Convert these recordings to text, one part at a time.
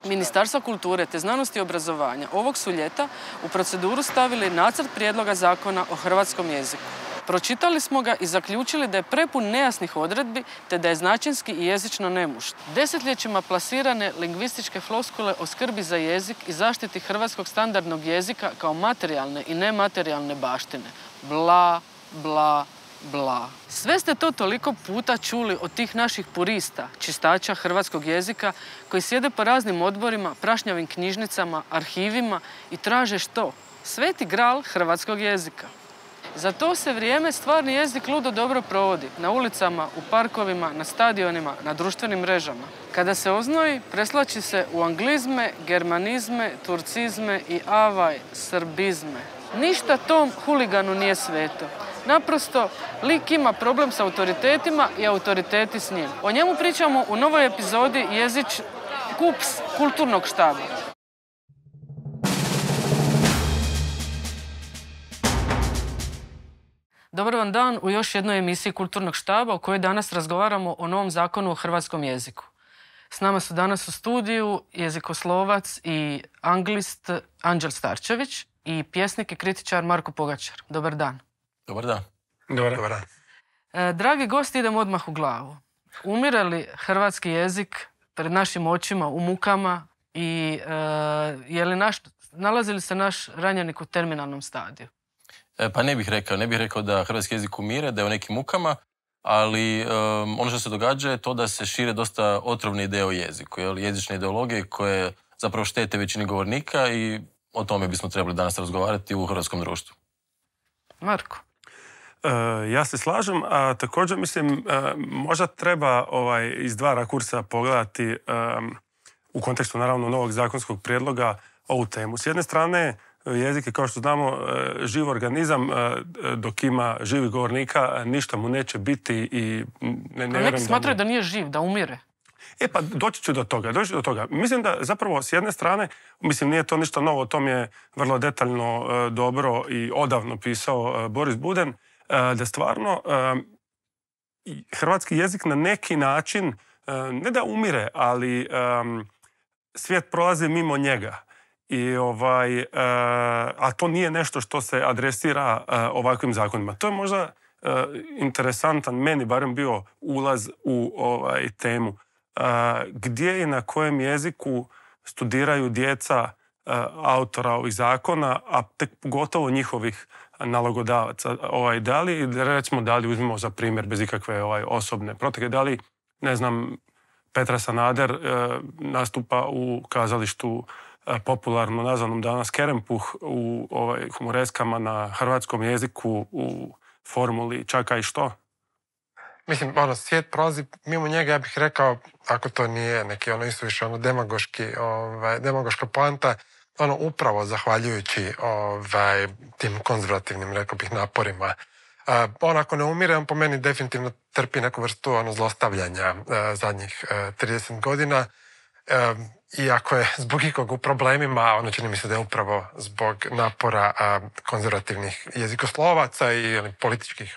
Ministarstva kulture te znanosti i obrazovanja ovog su ljeta u proceduru stavili nacrt prijedloga zakona o hrvatskom jeziku. Pročitali smo ga i zaključili da je prepun nejasnih odredbi te da je značinski i jezično nemušt. Desetljećima plasirane lingvističke floskule o skrbi za jezik i zaštiti hrvatskog standardnog jezika kao materijalne i nematerijalne baštine. Bla, bla, bla. Sve ste to toliko puta čuli od tih naših purista, čistača hrvatskog jezika, koji sjede po raznim odborima, prašnjavim knjižnicama, arhivima i traže što? Sveti gral hrvatskog jezika. Za to se vrijeme stvarni jezik ludo dobro provodi. Na ulicama, u parkovima, na stadionima, na društvenim mrežama. Kada se oznoji, preslači se u anglizme, germanizme, turcizme i srbizme. Ništa tom huliganu nije sveto. Naprosto, lik ima problem s autoritetima i autoriteti s njim. O njemu pričamo u novoj epizodi KUPS kulturnog štaba. Dobar vam dan u još jednoj emisiji Kulturnog štaba u kojoj danas razgovaramo o novom zakonu o hrvatskom jeziku. S nama su danas u studiju jezikoslovac i anglist Anđel Starčević i pjesnik i kritičar Marko Pogačar. Dobar dan. Dobar dan. Dobar dan. Dragi gosti, idem odmah u glavu. Umire li hrvatski jezik pred našim očima u mukama i nalazi li se naš ranjenik u terminalnom stadiju? Pa ne bih rekao da hrvatski jezik umire, da je u nekim mukama, ali ono što se događa je to da se šire dosta otrovne ideje o jeziku, jezične ideologije koje zapravo štete većini govornika i o tome bismo trebali danas razgovarati u hrvatskom društvu. Marko? Ja se slažem, a također mislim možda treba iz dva rakursa pogledati u kontekstu naravno novog zakonskog prijedloga ovu temu. S jedne strane, jezik je, kao što znamo, živ organizam, dok ima živih govornika, ništa mu neće biti i ne vjerujem. Neki smatraju da nije živ, da umire. Pa doći ću do toga. Mislim da zapravo s jedne strane, nije to ništa novo, o tom je vrlo detaljno, dobro i odavno pisao Boris Buden, da stvarno hrvatski jezik na neki način, ne da umire, ali svijet prolazi mimo njega. A to nije nešto što se adresira ovakvim zakonima. To je možda interesantan, meni barem bio ulaz u temu. Gdje i na kojem jeziku studiraju djeca autora ovih zakona, a tek pogotovo njihovih nalogodavaca. Da li uzmemo za primjer bez ikakve osobne protege, da li, ne znam, Petra Sanader nastupa u kazalištu popularno nazvanom danas Kerempuh u humoreskama na hrvatskom jeziku u formuli čaka i što? Mislim, svijet prolazi mimo njega, ja bih rekao, ako to nije neki isuviše demagoška poanta, upravo zahvaljujući tim konzervativnim, rekao bih, naporima. Ako ne umire, on po meni definitivno trpi neku vrstu zlostavljanja zadnjih 30 godina. Iako je zbog ikog u problemima, čini mi se da je upravo zbog napora konzervativnih jezikoslovaca i političkih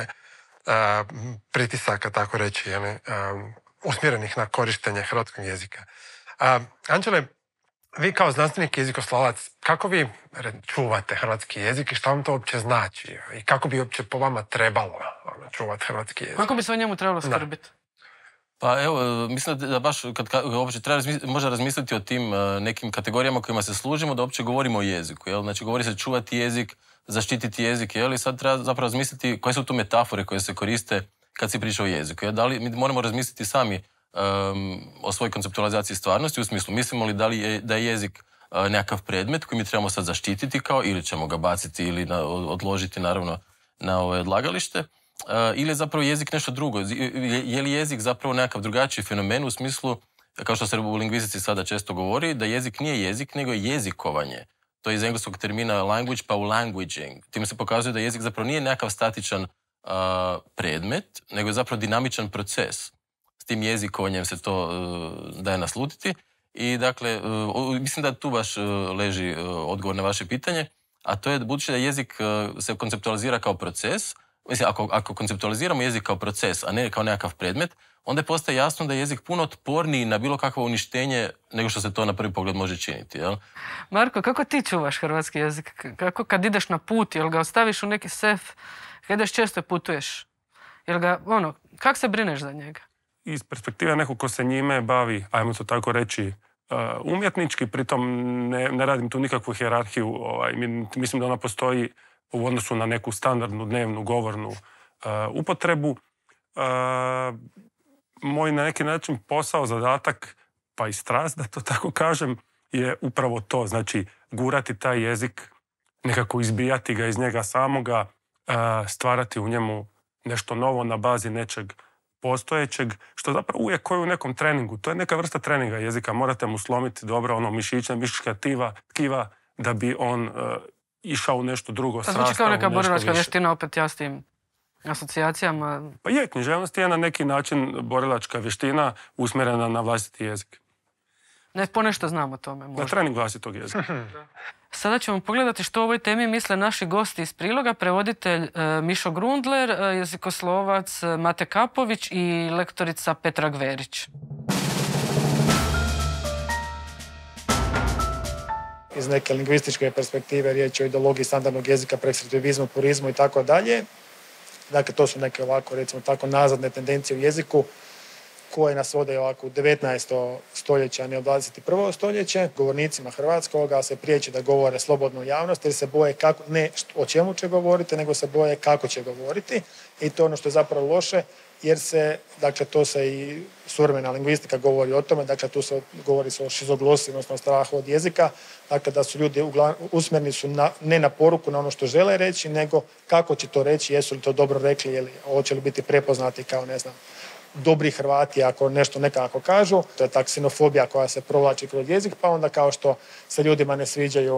pritisaka, tako reći, usmjerenih na korištenje hrvatskog jezika. Anđele, vi kao znanstvenik jezikoslovac, kako vi čuvate hrvatski jezik i šta vam to uopće znači? I kako bi uopće po vama trebalo čuvati hrvatski jezik? Kako bi se o njemu trebalo skrbiti? Pa evo, mislim da baš kad uopće treba možda razmisliti o tim nekim kategorijama kojima se služimo, da uopće govorimo o jeziku. Znači, govori se čuvati jezik, zaštititi jezik, i sad treba zapravo razmisliti koje su tu metafore koje se koriste kad se priča o jeziku. Da li mi moramo razmisliti sami o svojoj konceptualizaciji stvarnosti, u smislu mislimo li da je jezik nekakav predmet koji mi trebamo sad zaštititi ili ćemo ga baciti ili odložiti naravno na odlagalište, ili je zapravo jezik nešto drugo. Je li jezik zapravo nekakav drugačiji fenomen u smislu, kao što se u lingvistici sada često govori, da jezik nije jezik, nego je jezikovanje. To je iz engleskog termina language pa u languaging. Time se pokazuje da jezik zapravo nije nekakav statičan predmet, nego je zapravo dinamičan proces. S tim jezikovanjem se to daje naslutiti. I dakle, mislim da tu baš leži odgovor na vaše pitanje, a to je budući da jezik se konceptualizira kao proces, Mislim, ako konceptualiziramo jezik kao proces, a ne kao nekakav predmet, onda postaje jasno da je jezik puno otporniji na bilo kakvo uništenje nego što se to na prvi pogled može činiti. Jel? Marko, kako ti čuvaš hrvatski jezik? Kako kad ideš na put, jel ga ostaviš u neki sef? Kad ideš često putuješ? Jel ga, kako se brineš za njega? Iz perspektive nekog ko se njime bavi, ajmo to tako reći, umjetnički, pritom ne radim tu nikakvu hijerarhiju. Mislim da ona postoji u odnosu na neku standardnu dnevnu govornu upotrebu. Moj na neki način posao, zadatak, pa i strast, da to tako kažem, je upravo to. Znači, gurati taj jezik, nekako izbijati ga iz njega samoga, stvarati u njemu nešto novo na bazi nečeg postojećeg, što zapravo uvijek koji u nekom treningu. To je neka vrsta treninga jezika. Morate mu slomiti dobro mišićna tkiva da bi on išao u nešto drugo. To znači kao neka borilačka vještina, opet ja s tim asocijacijama. Pa je, književnost je na neki način borilačka vještina usmjerena na vlastiti jezik. Ponešto znam o tome. Možda. Na trening vlastitog jezika. Sada ćemo pogledati što o ovoj temi misle naši gosti iz priloga, prevoditelj Mišo Grundler, jezikoslovac Mate Kapović i lektorica Petra Gverić. Iz neke lingvističke perspektive riječ je o ideologiji standardnog jezika, preskriptivizmu, purizmu i tako dalje. Dakle, to su neke ovako, recimo tako, nazadne tendencije u jeziku koje nas vode ovako u 19. stoljeće, a ne u 21. stoljeće. Govornicima hrvatskoga se priječi da govore slobodno u javnosti jer se boje kako, ne o čemu će govoriti, nego se boje kako će govoriti. I to je ono što je zapravo loše, jer se, dakle, to se i suvremena lingvistika govori o tome, dakle, tu se govori o šizoglosi, odnosno strahu od jezika, dakle, da su ljudi usmjereni su ne na poruku, na ono što žele reći, nego kako će to reći, jesu li to dobro rekli, ili hoće li biti prepoznati kao, ne znam, dobri Hrvati ako nešto nekako kažu. To je ta ksenofobija koja se provlači kroz jezik, pa onda kao što se ljudima ne sviđaju,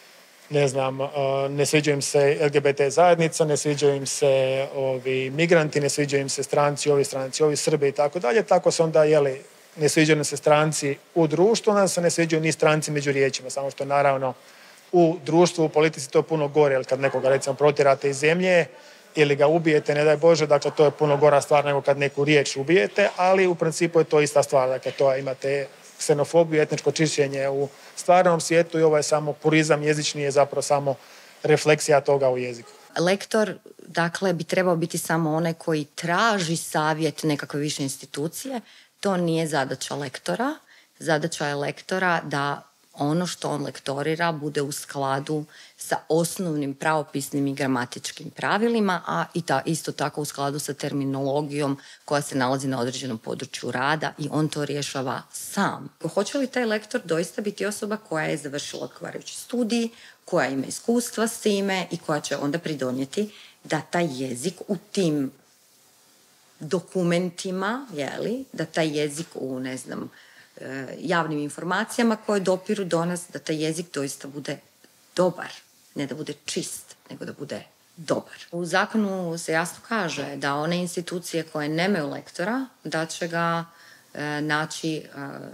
ne sviđaju im se LGBT zajednica, ne sviđaju im se migranti, ne sviđaju im se stranci ovi Srbi i tako dalje. Tako se onda, ne sviđaju nam se stranci u društvu, onda se ne sviđaju ni stranci među riječima, samo što naravno u društvu, u politici to je puno gore, jer kad nekoga recimo protjerate iz zemlje ili ga ubijete, ne daj Bože, dakle to je puno gora stvar nego kad neku riječ ubijete, ali u principu je to ista stvar, dakle to imate ksenofobiju, etničko čišćenje u stvarnom svijetu i ovo je samo purizam jezični, je zapravo samo refleksija toga u jeziku. Lektor, dakle, bi trebao biti samo onaj koji traži savjet nekakve više institucije. To nije zadaća lektora. Zadaća je lektora da ono što on lektorira bude u skladu sa osnovnim pravopisnim i gramatičkim pravilima, a isto tako u skladu sa terminologijom koja se nalazi na određenom području rada i on to rješava sam. Hoće li taj lektor doista biti osoba koja je završila odgovarajući studij, koja ima iskustva s time i koja će onda pridonijeti da taj jezik u tim dokumentima, da taj jezik u, javnim informacijama koje dopiru do nas, da taj jezik doista bude dobar. Ne da bude čist, nego da bude dobar. U zakonu se jasno kaže da one institucije koje nemaju lektora, da će ga naći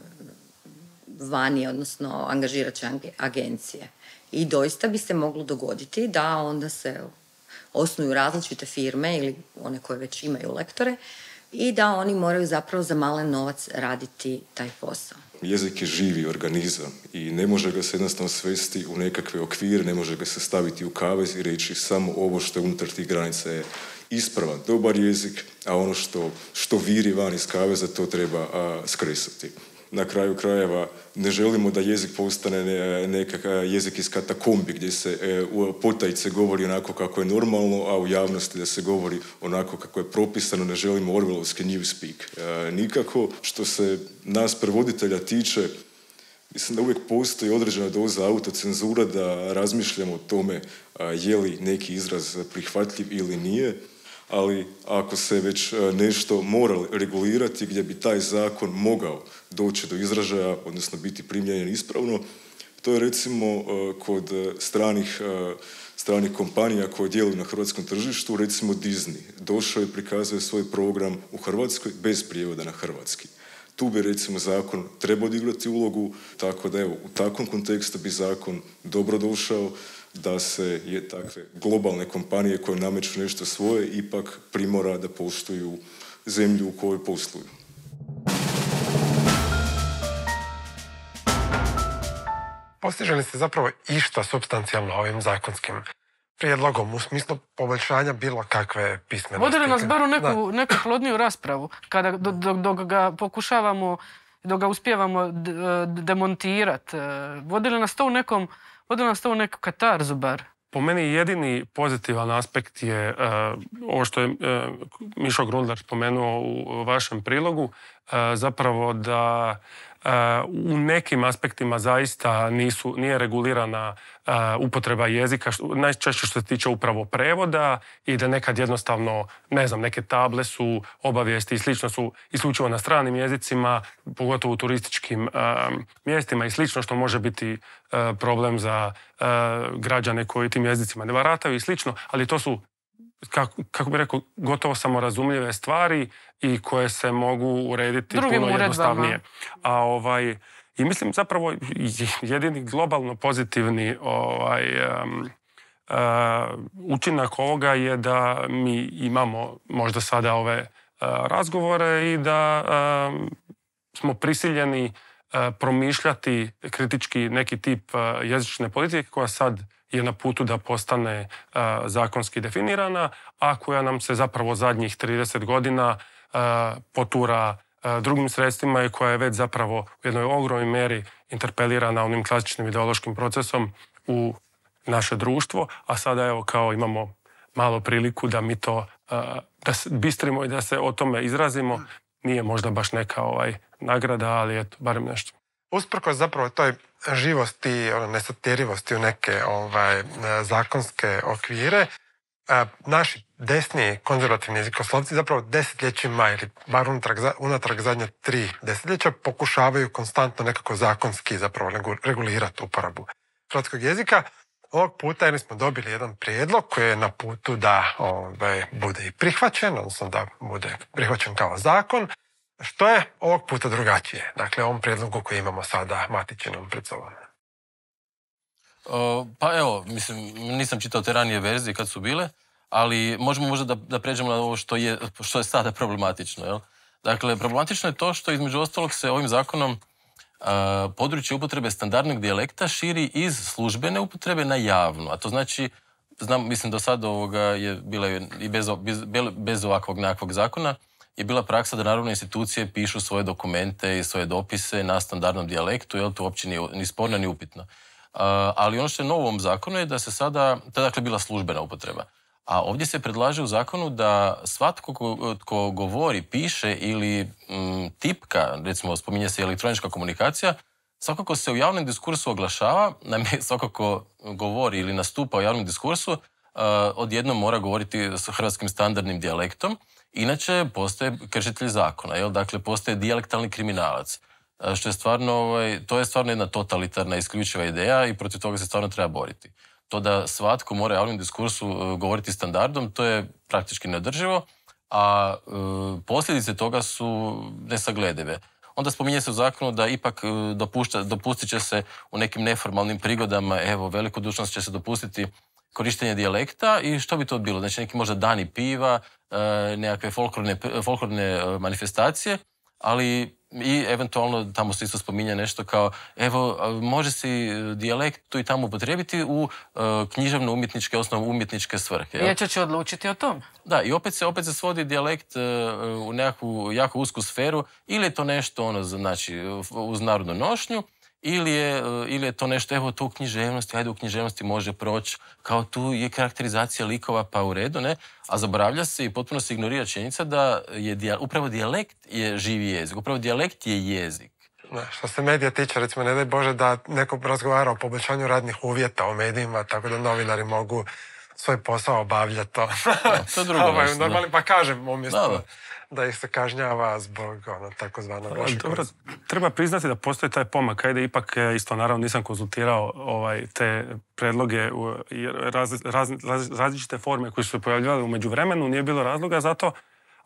vani, odnosno angažirat će agencije. I doista bi se moglo dogoditi da onda se osnuju različite firme ili one koje već imaju lektore i da oni moraju zapravo za malen novac raditi taj posao. Jezik je živi organizam i ne može ga se jednostavno svesti u nekakve okvire, ne može ga se staviti u kavez i reći samo ovo što je unutar tih granica je ispravan, dobar jezik, a ono što viri van iz kaveza to treba skresati. Na kraju krajeva ne želimo da jezik postane nekakav jezik iz katakombi gdje se u potajice govori onako kako je normalno, a u javnosti da se govori onako kako je propisano. Ne želimo orwellovski newspeak. Nikako. Što se nas prevoditelja tiče, mislim da uvijek postoji određena doza autocenzura da razmišljamo o tome je li neki izraz prihvatljiv ili nije. Ali ako se već nešto mora regulirati gdje bi taj zakon mogao doći do izražaja, odnosno biti primijenjen ispravno, to je recimo kod stranih kompanija koje djeluju na hrvatskom tržištu, recimo Disney. Došao je i prikazuje svoj program u Hrvatskoj bez prijevoda na hrvatski. Tu bi recimo zakon trebao odigrati ulogu, tako da evo, u takvom kontekstu bi zakon dobro došao da se takve globalne kompanije koje nameću nešto svoje ipak primora da poštuju zemlju u kojoj posluju. Postiže li se zapravo išta supstancijalno ovim zakonskim prijedlogom u smislu poboljšanja bilo kakve pismenosti? Vodi li nas bar u neku plodniju raspravu, dok ga pokušavamo, dok ga uspijevamo demontirati? Vodi li nas to u neku katarzu bar? Po meni jedini pozitivan aspekt je ovo što je Mišo Grundler spomenuo u vašem prilogu, zapravo da u nekim aspektima zaista nije regulirana upotreba jezika, najčešće što se tiče upravo prevoda i da nekad jednostavno, neke table su, obavijesti i slično su isključivo na stranim jezicima, pogotovo u turističkim mjestima i slično, što može biti problem za građane koji tim jezicima ne barataju i slično, ali to su, kako bih rekao, gotovo samorazumljive stvari i koje se mogu urediti puno jednostavnije. I mislim zapravo jedini globalno pozitivni učinak ovoga je da mi imamo možda sada ove razgovore i da smo prisiljeni promišljati kritički neki tip jezične politike koja sad je na putu da postane zakonski definirana, a koja nam se zapravo zadnjih 30 godina potura drugim sredstvima i koja je već zapravo u jednoj ogromnoj mjeri interpelirana onim klasičnim ideološkim procesom u naše društvo, a sada evo kao imamo malo priliku da mi to da bistrimo i da se o tome izrazimo. Nije možda baš neka nagrada, ali eto, barem nešto. Usprkos zapravo toj živosti, nesatjerivosti u neke zakonske okvire, naši desni konzervativni jezikoslovci zapravo desetljećima ili bar unatrag zadnje 3 desetljeća pokušavaju konstantno nekako zakonski zapravo regulirati uporabu hrvatskog jezika. Ovog puta jer smo dobili jedan prijedlog koji je na putu da bude i prihvaćen, odnosno da bude prihvaćen kao zakon, što je ovog puta drugačije. Dakle, ovom prijedlogu koji imamo sada matičnom pred sobom. Pa evo, mislim, nisam čitao te ranije verzije kad su bile, ali možemo možda da pređemo na ovo što je sada problematično. Jel? Dakle, problematično je to što između ostalog se ovim zakonom područje upotrebe standardnog dijalekta širi iz službene upotrebe na javnu. A to znači, mislim do sada je bila i bez ovakvog nekakvog zakona, je bila praksa da naravno institucije pišu svoje dokumente i svoje dopise na standardnom dijalektu, jer to uopće nije ni sporno ni upitno. Ali ono što je novo u ovom zakonu je da se sada, to je dakle bila službena upotreba. A ovdje se predlaže u zakonu da svatko tko govori, piše ili tipka, recimo spominje se elektronička komunikacija, svakako se u javnom diskursu oglašava, naime svakako govori ili nastupa u javnom diskursu, odjednom mora govoriti s hrvatskim standardnim dijalektom, inače postoje kršitelj zakona, jel? Dakle postoje dijalektalni kriminalac. Što je stvarno, to je stvarno jedna totalitarna, isključiva ideja i protiv toga se stvarno treba boriti. To da svatko mora u javnom diskursu govoriti standardom, to je praktički neodrživo, a posljedice toga su nesagledive. Onda spominje se u zakonu da ipak dopustit će se u nekim neformalnim prigodama, evo, velikodušnost će se dopustiti korištenje dijalekta i što bi to bilo? Znači neki možda dani piva, nekakve folklorne manifestacije, ali i eventualno tamo se isto spominje nešto kao evo, može si dijalekt tu i tamo upotrijebiti u književno-umjetničke, osnovno umjetničke svrhe. Vijeće će odlučiti o tom. Da, i opet se svodi dijalekt u nekakvu jako usku sferu, ili je to nešto znači uz narodnu nošnju, ili je to nešto, evo to u književnosti, ajde u književnosti može proći, kao tu je karakterizacija likova pa u redu, ne? A zaboravlja se i potpuno se ignorira činjenica da je upravo dijalekt je živi jezik, upravo dijalekt je jezik. Što se medija tiče, recimo, ne daj Bože da neko razgovara o poboljšanju radnih uvjeta u medijima, tako da novinari mogu svoj posao obavljati to. To je drugo nešto. Normalno, pa kažem, umjesto da ih se kažnjava zbog takozvanog lošeg. Dobro, treba priznati da postoji taj pomak. Ajde, ipak isto, naravno, nisam konzultirao te predloge i različite forme koje su se pojavljivale u međuvremenu. Nije bilo razloga za to,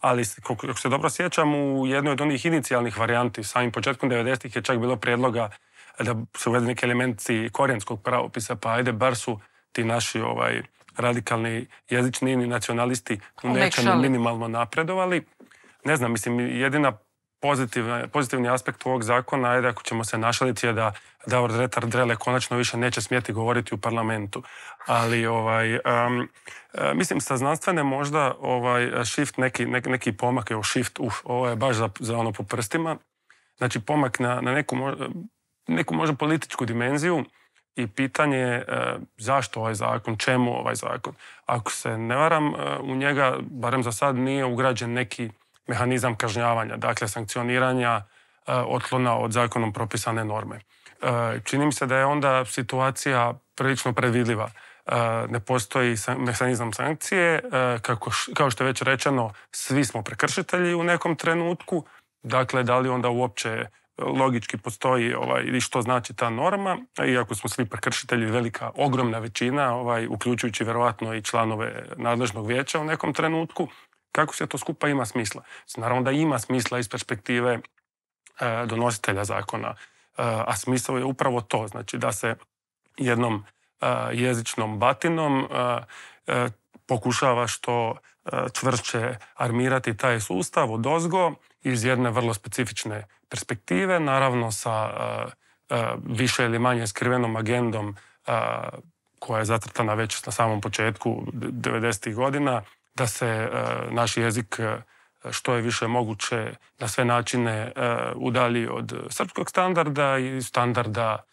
ali kako se dobro sjećam, u jednoj od onih inicijalnih varijanti, samim početkom 90-ih je čak bilo prijedloga da se uvede neki elementi korijenskog pravopisa, pa ajde, bar su ti naši radikalni jezični nacionalisti u nečem minimalno napredovali. Ne znam, mislim, jedina pozitivni aspekt ovog zakona, ajde, ako ćemo se našaliti, je da Davor Dretar Drele konačno više neće smjeti govoriti u parlamentu. Ali, mislim, sa znanstvene možda shift, neki pomak, ovo je baš za ono po prstima. Znači, pomak na neku možda političku dimenziju i pitanje je zašto ovaj zakon, čemu ovaj zakon. Ako se ne varam, u njega, barem za sad, nije ugrađen neki mehanizam kažnjavanja, dakle sankcioniranja otklona od zakonom propisane norme. Čini mi se da je onda situacija prilično predvidljiva. Ne postoji mehanizam sankcije, kao što je već rečeno, svi smo prekršitelji u nekom trenutku, dakle da li onda uopće logički postoji i što znači ta norma, iako smo svi prekršitelji, velika, ogromna većina, uključujući vjerojatno i članove nadležnog vijeća u nekom trenutku, kako se to skupa ima smisla? Naravno da ima smisla iz perspektive donositelja zakona, a smisao je upravo to, znači da se jednom jezičnom batinom pokušava što čvršće armirati taj sustav odozgo iz jedne vrlo specifične perspektive, naravno sa više ili manje skrivenom agendom koja je zacrtana već na samom početku 90-ih godina, da se naš jezik što je više moguće na sve načine udalji od srpskog standarda i standarda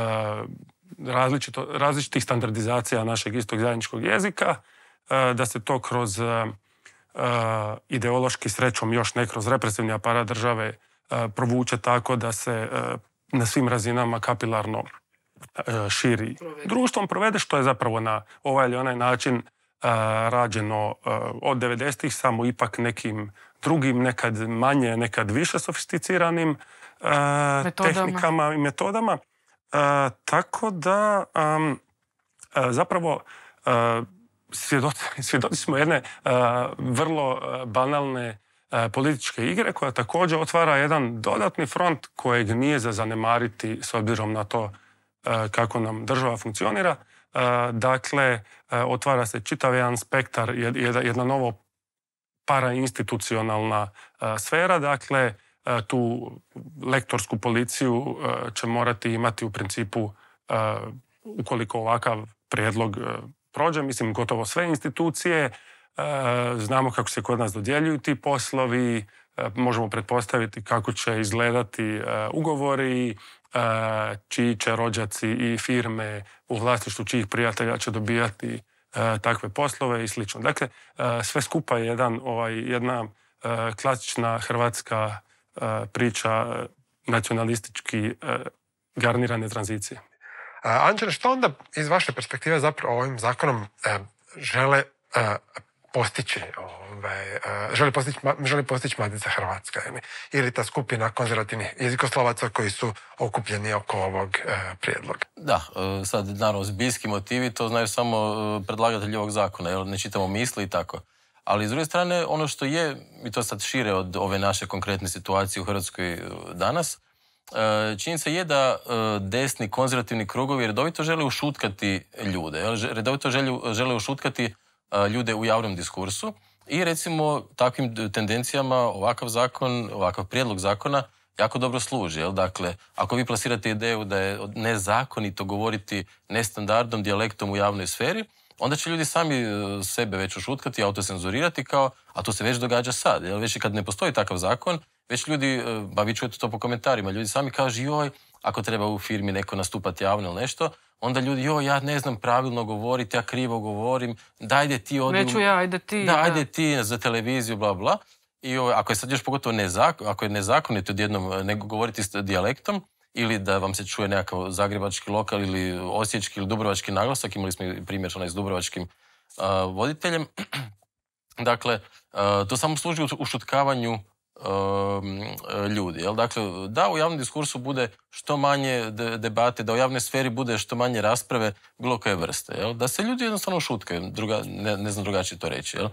različitih standardizacija našeg istog zajedničkog jezika, da se to kroz ideološki, srećom još ne kroz represivni aparat države, provuče tako da se na svim razinama kapilarno širi društvom, provede, što je zapravo na ovaj ili onaj način rađeno od 90-ih, samo ipak nekim drugim, nekad manje, nekad više sofisticiranim tehnikama i metodama. Tako da zapravo svjedoci smo jedne vrlo banalne političke igre koja također otvara jedan dodatni front kojeg nije za zanemariti s obzirom na to kako nam država funkcionira. Dakle, otvara se čitav jedan spektar, jedna novo parainstitucionalna sfera. Dakle, tu lektorsku policiju će morati imati u principu, ukoliko ovakav prijedlog prođe, mislim, gotovo sve institucije. Znamo kako se kod nas dodjeljuju ti poslovi, možemo pretpostaviti kako će izgledati ugovori, čiji će rođaci i firme u vlasništvu čijih prijatelja će dobijati takve poslove i slično. Dakle, sve skupa je jedna klasična hrvatska priča nacionalistički garnirane tranzicije. Anđele, što onda iz vaše perspektive zapravo ovim zakonom žele postići, želi postići Matica Hrvatska ili ta skupina konzervativnih jezikoslovaca koji su okupljeni oko ovog prijedloga? Da, sad naravno zbiljski motivi to znaju samo predlagatelji ovog zakona, jer ne čitamo misli i tako. Ali s druge strane, ono što je, i to sad šire od ove naše konkretne situacije u Hrvatskoj danas, činjenica je da desni konzervativni krugovi redovito žele ušutkati ljude, redovito žele ušutkati ljude u javnom diskursu i recimo takvim tendencijama ovakav prijedlog zakona jako dobro služi. Dakle, ako vi plasirate ideju da je nezakonito govoriti nestandardnom dijalektom u javnoj sferi, onda će ljudi sami sebe već ušutkati, autocenzurirati a to se već događa sad. Već i kad ne postoji takav zakon, već ljudi, vi čujete to po komentarima, ljudi sami kažu joj, ako treba u firmi neko nastupati javno ili nešto, onda ljudi, ja ne znam pravilno govoriti, ja krivo govorim, dajde ti odi... Neću ja, ajde ti. Da, ajde ti za televiziju, bla, bla. I ako je sad još pogotovo ako je nezakonito odjednom nego govoriti s dijalektom, ili da vam se čuje nekakav zagrebački lokal ili osječki ili dubrovački naglasak, imali smo primjer s dubrovačkim voditeljem. Dakle, to samo služi ušutkavanju ljudi. Dakle, da u javnom diskursu bude što manje debate, da u javnoj sferi bude što manje rasprave bilo koje vrste. Da se ljudi jednostavno šutkaju, ne znam drugačije to reći.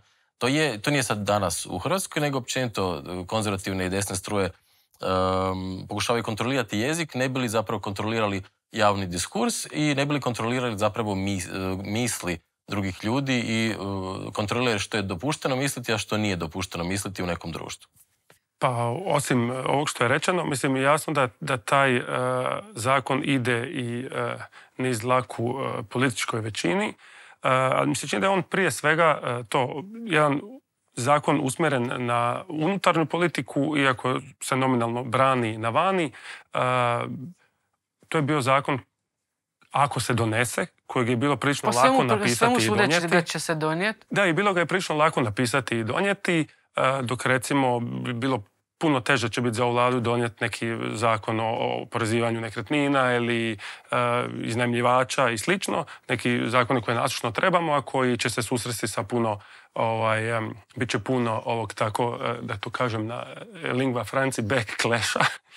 To nije sad danas u Hrvatskoj, nego općenito konzervativne i desne struje pokušavaju kontrolirati jezik, ne bi li zapravo kontrolirali javni diskurs i ne bi li kontrolirali zapravo misli drugih ljudi i kontrolirali što je dopušteno misliti, a što nije dopušteno misliti u nekom društvu. Pa osim ovog što je rečeno, mislim jasno da taj zakon ide i niz laku političkoj većini, ali mi se čini da je on prije svega jedan zakon usmjeren na unutarnju politiku, iako se nominalno brani na vani. To je bio zakon, ako se donese, kojeg je bilo prilično lako napisati i donijeti. Da će se donijeti. Da, i bilo ga je prilično lako napisati i donijeti, dok recimo bilo puno teže će biti za ovu vladu donijeti neki zakon o oporezivanju nekretnina ili iznajmljivača i slično. Neki zakoni koje nasušno trebamo, a koji će se susresti sa puno, bit će puno ovog tako, da to kažem na lingua franci, backclasha.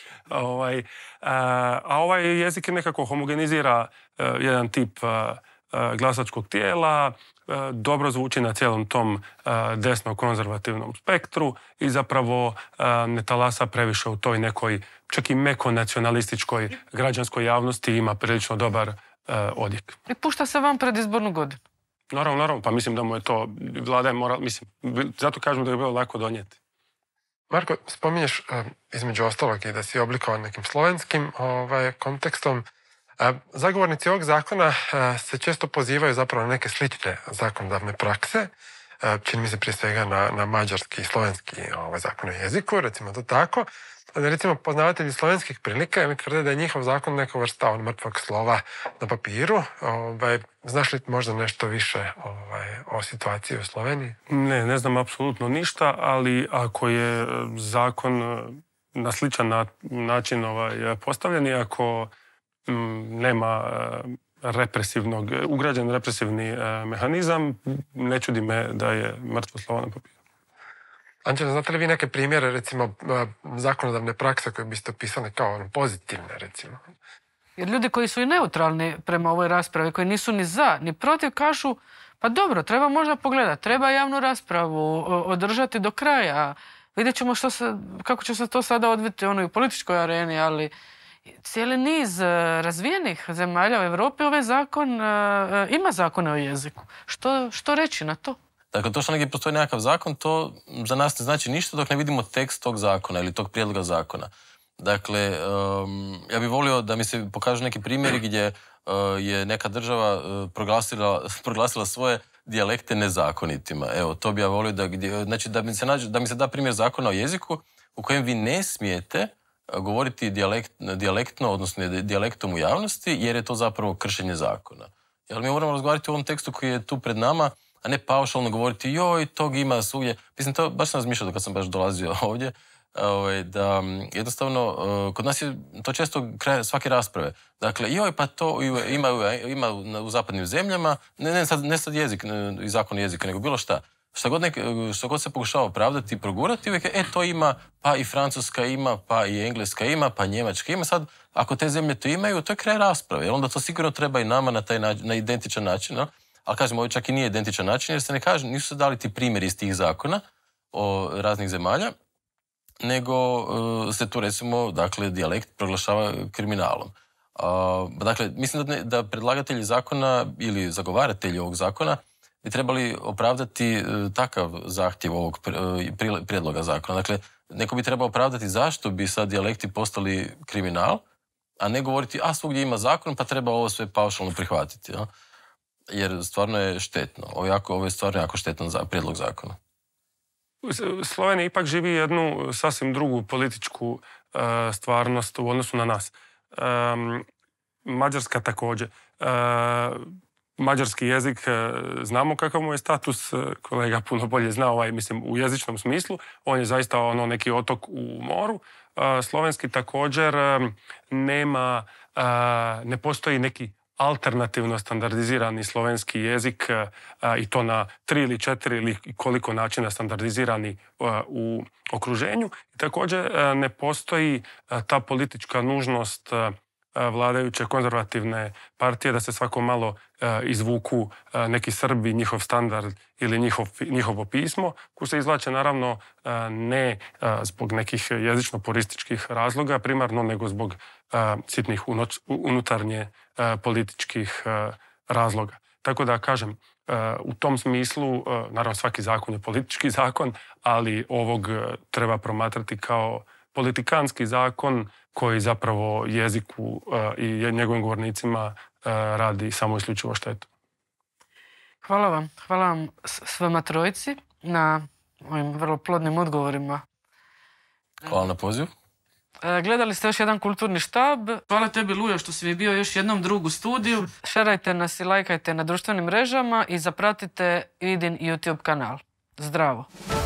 A ovaj jezik je nekako homogenizira jedan tip glasačkog tijela, dobro zvuči na cijelom tom desno-konzervativnom spektru i zapravo ne talasa previše u toj nekoj, čak i meko nacionalističkoj građanskoj javnosti, ima prilično dobar odjek. I pušta se vam predizbornu godinu. Naravno, pa mislim da mu je to, vlada je morala, mislim, zato kažem da je bilo lako donijeti. Marko, spominješ između ostalog i da si oblikovan nekim slovenskim kontekstom. Zagovornici ovog zakona se često pozivaju zapravo na neke slične zakonodavne prakse. Čini mi se prije svega na mađarski i slovenski zakon o jeziku, recimo to tako. Recimo, poznavatelji slovenskih prilika mi tvrde da je njihov zakon neka vrsta mrtvog slova na papiru. Znaš li možda nešto više o situaciji u Sloveniji? Ne znam apsolutno ništa, ali ako je zakon na sličan način postavljen i ako nema ugrađen represivni mehanizam, ne čudi me da je mrtvo slovo na papiru. Anđela, znate li vi neke primjere, recimo, zakonodavne prakse koje biste opisali kao pozitivne, recimo? Jer ljudi koji su i neutralni prema ovoj raspravi, koji nisu ni za, ni protiv, kažu pa dobro, treba možda pogledati, treba javnu raspravu održati do kraja. Vidjet ćemo kako će se to sada odviti u političkoj areni, ali cijeli niz razvijenih zemalja u Europi ovaj zakon ima zakone o jeziku. Što reći na to? Dakle, to što negdje postoji nekakav zakon, to za nas ne znači ništa dok ne vidimo tekst tog zakona ili tog prijedloga zakona. Dakle, ja bih volio da mi se pokažu neki primjeri gdje je neka država proglasila svoje dijalekte nezakonitima. Evo, to bi ja volio da mi se da primjer zakona o jeziku u kojem vi ne smijete govoriti dijalektno, odnosno dijalektom u javnosti, jer je to zapravo kršenje zakona. Jer mi moramo razgovarati o ovom tekstu koji je tu pred nama, a ne paušalno govoriti joj, tog ima svugdje. Mislim, to baš sam razmišljao kad sam baš dolazio ovdje, da jednostavno, kod nas je to često kraj svake rasprave. Dakle, joj, pa to ima u zapadnim zemljama, ne sad jezik i zakon jezika, nego bilo šta. Što god se pokušava opravdati i progurati, uvijek to ima, pa i Francuska ima, pa i Engleska ima, pa Njemačka ima. Sad, ako te zemlje to imaju, to je kraj rasprave, jer onda to sigurno treba i nama na identičan način, no? Ali kažem, ovo čak i nije identičan način, jer se ne kaže, nisu se dali ti primjeri iz tih zakona o raznih zemalja, nego se tu recimo, dakle, dijalekt proglašava kriminalom. Dakle, mislim da predlagatelji zakona ili zagovaratelji ovog zakona bi trebali opravdati takav zahtjev ovog prijedloga zakona. Dakle, neko bi trebao opravdati zašto bi sad dijalekti postali kriminal, a ne govoriti, svugdje ima zakon, pa treba ovo sve paušalno prihvatiti. Ja? Jer stvarno je štetno. Ovo je stvarno jako štetan prijedlog zakona. Slovenija ipak živi jednu sasvim drugu političku stvarnost u odnosu na nas. Mađarska također. Mađarski jezik, znamo kakav mu je status, kolega puno bolje zna mislim, u jezičnom smislu. On je zaista neki otok u moru. Slovenski također ne postoji neki alternativno standardizirani slovenski jezik i to na 3 ili 4 ili koliko načina standardizirani u okruženju. I također ne postoji ta politička nužnost vladajuće konzervativne partije da se svako malo izvuku neki Srbi, njihov standard ili njihovo pismo, koji se izvlače naravno ne zbog nekih jezično-purističkih razloga primarno, nego zbog sitnih unutarnje političkih razloga. Tako da kažem, u tom smislu, naravno svaki zakon je politički zakon, ali ovog treba promatrati kao politikanski zakon koji zapravo jeziku i njegovim govornicima radi samo isključivo štetu. Hvala vam svema trojici na ovim vrlo plodnim odgovorima. Hvala na pozivu. Gledali ste još jedan kulturni štab. Hvala tebi, Lujo, što si mi bio još jednom drugu studiju. Šerajte nas i lajkajte na društvenim mrežama i zapratite Idin YouTube kanal. Zdravo!